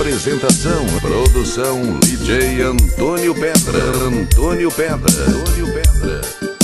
Apresentação, produção, DJ Antônio Pedra. Antônio Pedra. Antônio Pedra.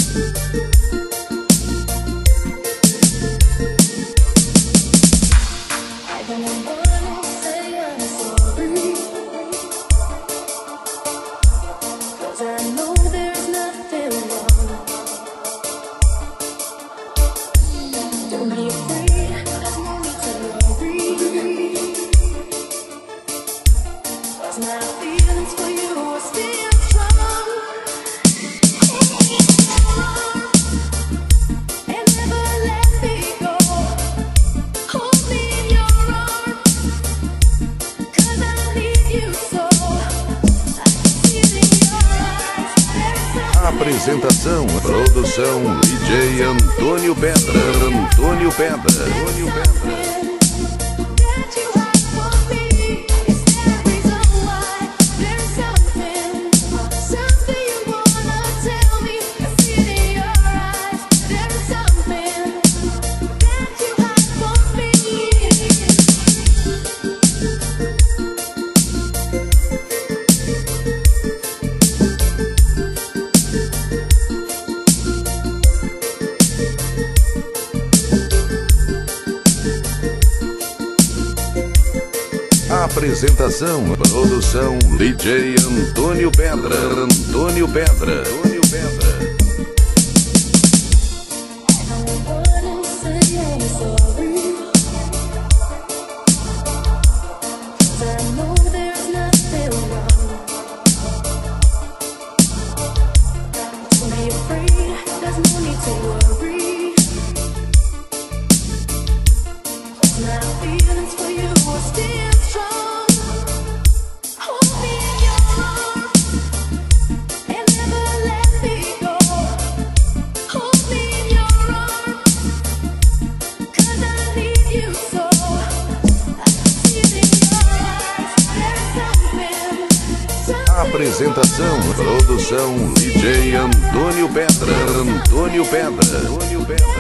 Apresentação, produção, DJ Antônio Pedra. Antônio Pedra. Antônio Pedra. Apresentação, produção, DJ Antônio Pedra. Antônio Pedra. Antônio Pedra. Apresentação, produção, DJ Antônio Pedra. Antônio Pedra. Antônio Pedra.